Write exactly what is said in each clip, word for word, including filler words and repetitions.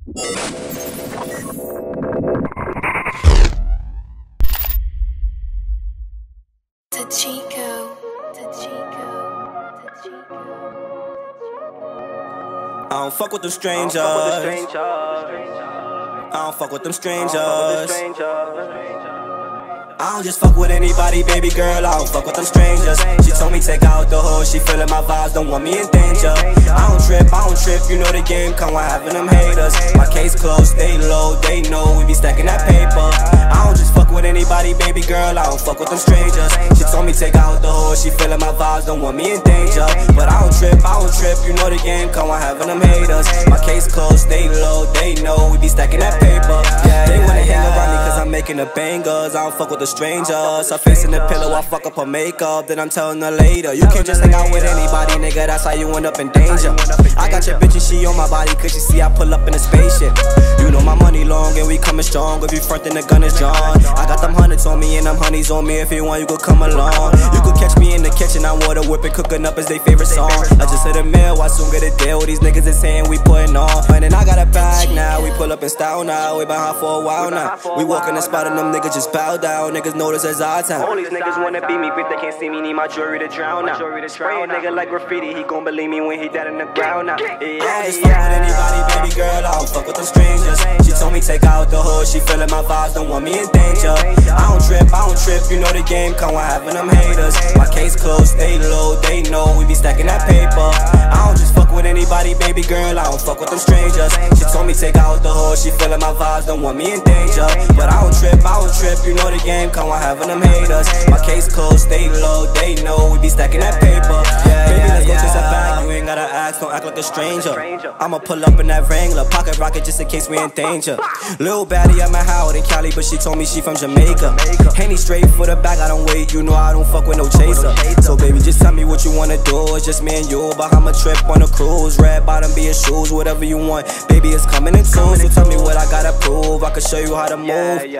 Chico, Chico, Chico. I don't fuck with them strangers. I don't fuck with them strangers. I don't just fuck with anybody, baby girl, I don't fuck with them strangers. She told me take out the hoe, she feeling my vibes, don't want me in danger. I don't trip, I don't trip, you know the game come with having them haters. My case closed, stay low, they know we be stacking that paper. I don't just fuck with anybody, baby girl, I don't fuck with them strangers. She told me take out the hoe, she feeling my vibes, don't want me in danger. But I don't trip, I don't trip, you know the game come with having them haters. My case closed, stay low, they know we be stacking that paper. Yeah, they wanna hang around me cause I'm making the bangers. I don't fuck with the strangers. Her face in the pillow, I fuck up her makeup, then I'm telling her later. You can't just hang out with anybody, nigga, that's how you end up in danger. I got your bitch and she on my body, cause she see I pull up in a spaceship. You know my money long and we coming strong, if you frontin' the gun is drawn. I got them hundreds on me and them honeys on me, if you want you could come along. You could catch me in the kitchen, I'm water whipping, cooking up is their favorite song. I just hit a mill, I soon get a deal, these niggas is saying we putting on. And then I got a bag now, we pull up in style now, we been hot for a while now. We walk in the spot and them niggas just bow down, niggas know this as our time. All these niggas wanna be me, but they can't see me, need my jewelry to drown out. Spray a nigga like graffiti, he gon' believe me when he dead in the ground now. Yeah, I don't just fuck with anybody, baby girl, I don't fuck with them strangers. She told me take out the hoe, she feeling my vibes, don't want me in danger. I don't trip, I don't trip, you know the game come with having them haters. My case closed, stay low, they know we be stacking that paper. I don't just fuck with anybody, baby girl, I don't fuck with them strangers. She told me take out the hoe, she feeling my vibes, don't want me in danger. But I don't trip, I don't trip, you know the game come with having them haters. My case closed, stay low, they know we be stacking that paper. Yeah, baby, let's go chase that bag, you ain't gotta ask, don't act like a stranger. I'ma pull up in that Wrangler, pocket rocket just in case we in danger. Lil' baddie at my house in Cali, but she told me she from Jamaica. Henny straight for the back, I don't wait, you know I don't fuck with no chaser. So baby, just tell me what you wanna do, it's just me and you. Bahama trip on a cruise, red bottom be your shoes, whatever you want. Baby, it's coming in soon, so tell me what I gotta prove, I can show you how to move.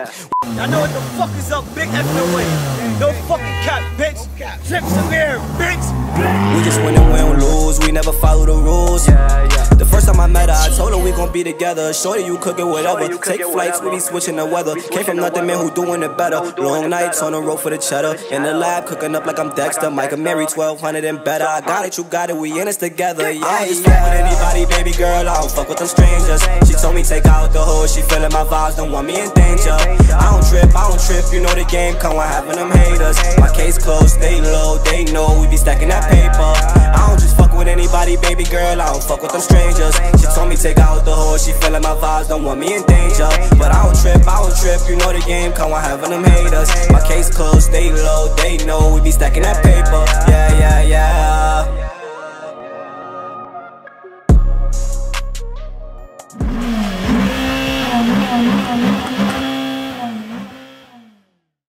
I know what the fuck is up, big effing way. No fucking cap, bitch. Trips in there, bitch. We just win and we don't lose, we never follow the rules. The first time I met her, I told her we gon' be together. Shorty, you cookin' whatever. Take flights, we be switching the weather. Came from nothing, man, who doing it better. Long nights on the road for the cheddar. In the lab, cooking up like I'm Dexter. Micah Mary, twelve hundred and better. I got it, you got it, we in this together. Yeah, I don't just fuck with anybody, baby girl, I don't fuck with them strangers. She told me take out the hoe, she feeling my vibes, don't want me in danger. I don't trip, I don't trip, you know the game come with having them haters. My case closed, stay low, they know we be stacking that paper. I don't just fuck with anybody, baby girl, I don't fuck with them strangers. She told me take out the hoe, she feeling my vibes, don't want me in danger. But I don't trip, I don't trip, you know the game come with having them haters. My case closed, stay low, they know we be stacking that paper. Yeah, yeah, yeah. Chico.